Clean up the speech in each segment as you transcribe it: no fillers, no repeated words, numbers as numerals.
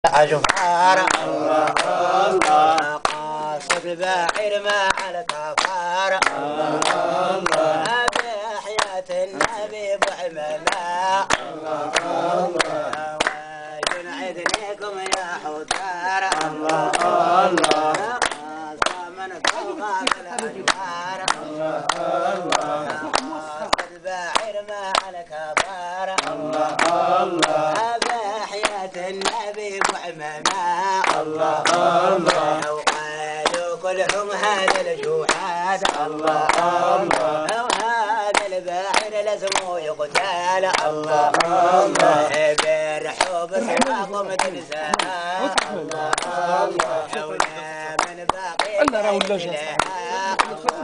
أجفار الله الله قاصد الباحر ما على كفار الله الله بحياة النبي بعمما الله الله وجنعدنيكم يا حوتار الله الله من فوق الأجفار الله الله قاصد الباحر ما على كفار الله الله النبي بعمما الله الله وقالوا كلهم هذا الجوحات الله الله وهذا الباحر لازم يقتال الله الله برحوا بسواقهم تنساها الله الله ولا من باقي لها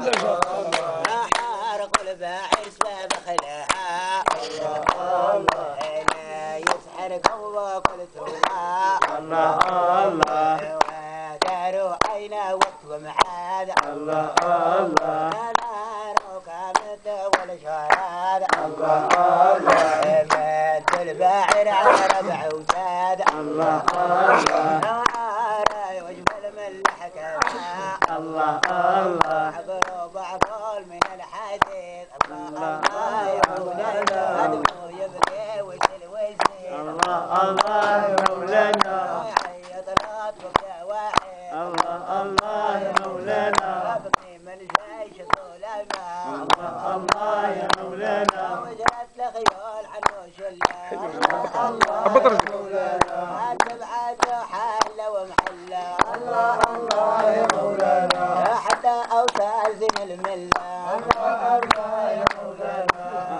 حارق الباحر سباب خلاها الله الله الله الله وداروا عينا وقت ومعاد الله الله ناروا كامت والشهاد الله الله مد الباحر على ربع وجاد الله الله وعارى وجبل من الحكماء الله الله عبروا بعض من الحديث الله الله يقولنا هدفوا يبكي ويسلوي الله الله يا مولانا يا طلعت بكى واحد الله الله يا مولانا ابني من جيش الظلماء الله الله يا مولانا وجرت لخيول عنه شله الله يا مولانا تبعت حل ومحله الله الله يا مولانا حتى اوتار زين المله الله الله يا مولانا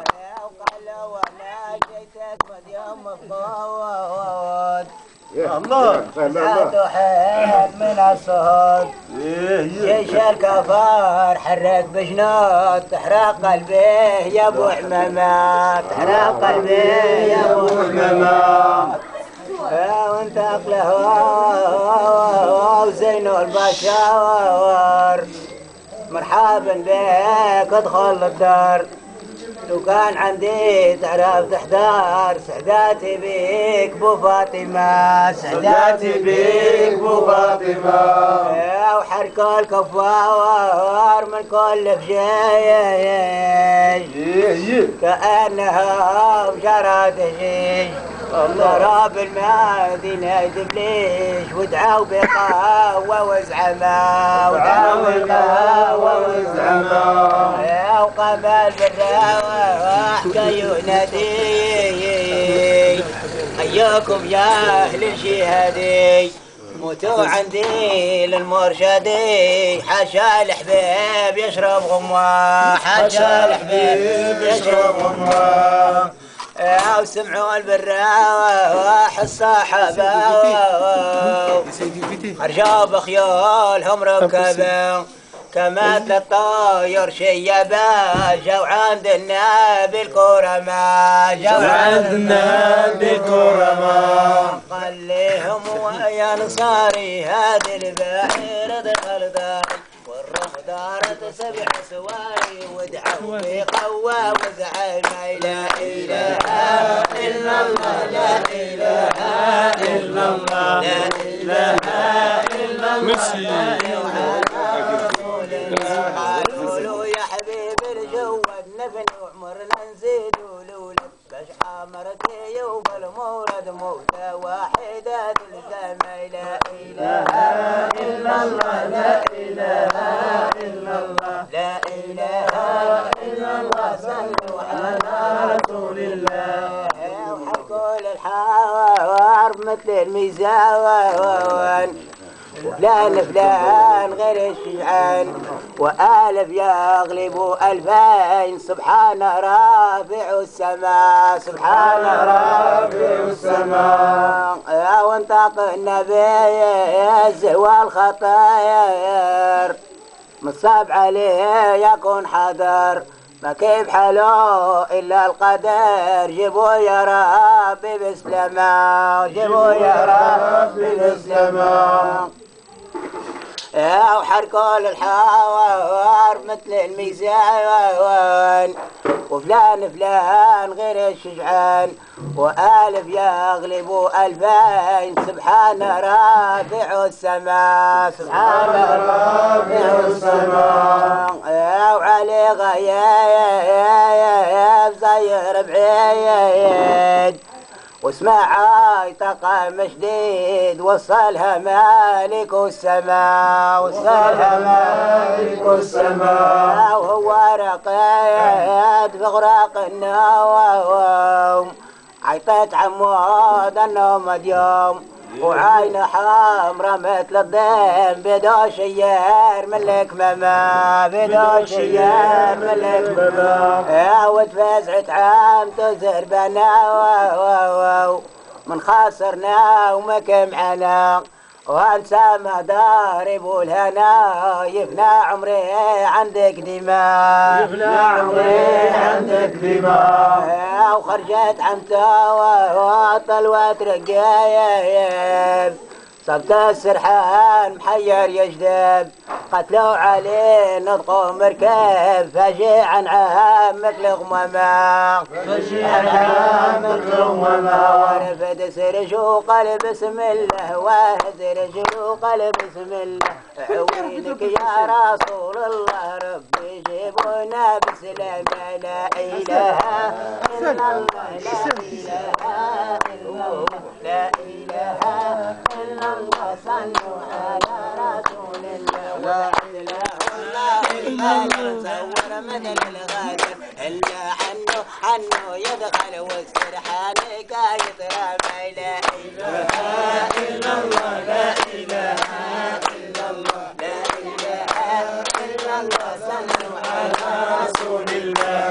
يوم الضواد الله لا تحيد من الصهد جيش الكفار حرك بجنود تحرق قلبه يا ابو حمامات تحرق قلبه يا ابو حمامات وانت اقله وزين البشاور مرحبا بك ادخل الدار لو كان عندي تعرف تحضر سعداتي بيك بو فاطمة سعداتي بيك بو فاطمة وحرك الكفار من كل فجيج كأنها بشرات جيش ضرب المدينة دبليش ودعوا بقوة وزعمة ودعوا بقوة وزعمة وقبل بالرواح كينادي حياكم يا أهل الجهادي موتوا عندي للمرشدي حاشا الحبيب يشرب غموة حاشا الحبيب يشرب غموة وسمعوا البراح الصحابة أرجاب خيالهم ركبوا كمثل الطير شيبا جو عند النبي الكرماء جو عند النبي الكرماء خليهم ويا نصاري هذه البحيرة دخل داري والروح دارت 7 سواري ودعوا بقوة وزعمة لا إله إلا الله لا إله إلا الله لا إله إلا الله قالوا يا حبيب الجو النبني وعمرنا نزيدوا لولك كش عمرتي يوم المولد موتى واحدة الزمى لا إله إلا الله لا إله إلا الله لا إله إلا الله صلوا على رسول الله وحكوا للحوار مثل الميزان وفلان فلان غير الشجعان وآلف يغلب 2000 سبحان رافع السماء سبحان رافع السماء وانطق النبي الزهوى الخطاير مصاب عليه يكون حذر ما كيف حلو إلا القدر جيبوا يا ربي بسلامة جيبوا يا ربي بسلامة وحركوا الحوار مثل الميزان وفلان فلان غير الشجعان وألف يغلب ألفين سبحان رافع السماء سبحان رافع السماء وعلي غياب زي بعيد واسمع طاقة مشديد وصلها مالك السماء وصلها مالك السماء وهو رقيد في غراق النوم عيطت عمود النوم اليوم وعين حمرا مثل الضيم بدو شيار ملك ماما بدو شيار ملك ماما وتفزعت عام تزر بنا من خاسرنا ومك معنا وانسى ما دارب والهنا يفنى عمري عندك دماء يفنى عمري عندك دماء وخرجت عمته وطلوت رقايب صبت السرحان محير يجذب قتلوا عليه نطقوا مركب فجيعا عامك لغمما فجيعا عامك لغمما ورفد سرج وقلب بسم الله وهزرج وقلب بسم الله عوينك يا رسول الله ربي جيبونا بسلامة لا إله إلا الله لا إله إلا الله صلوا على رسول الله لا إله إلا الله صور مثل الغادر إلا عنه يدخل والسرحان قايد رامي لا إله إلا الله لا إله إلا الله لا إله إلا الله صلوا على رسول الله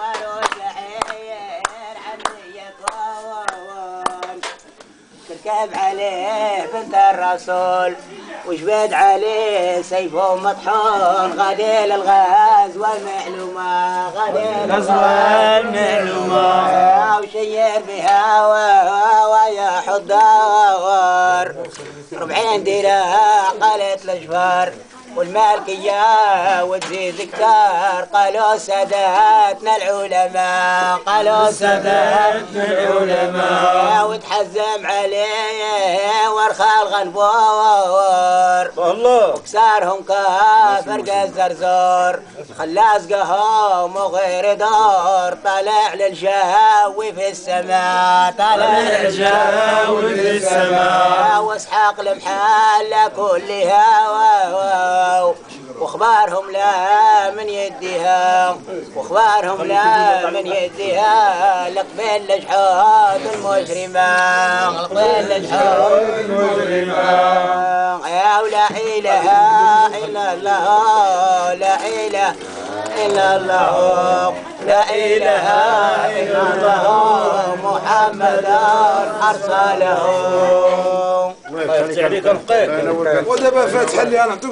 تركب عليه بنت الرسول وجبد عليه سيفه مطحون غادي الغاز والمعلومة غادي الغاز والمعلومة وشير بها ويا حضار 40 دراع قالت الاشفار والمالكية وتزيد كتار قالوا ساداتنا العلماء قالوا ساداتنا العلماء وتحزم عليه ورخى الغنبور الله وكسارهم كافر الزرزور خلاص قهم وغير دور طالع للجاوي في السماء طالع للجاوي في السماء واسحاق المحلة كلها واخبارهم لا من يديها واخبارهم لا من يديها لقبل لجحود المجرمة لقبل لجحود المجرمة يا لا إله إلا الله لا إله إلا الله لا إله إلا الله محمد أرسله ودابا فاتح لي أنا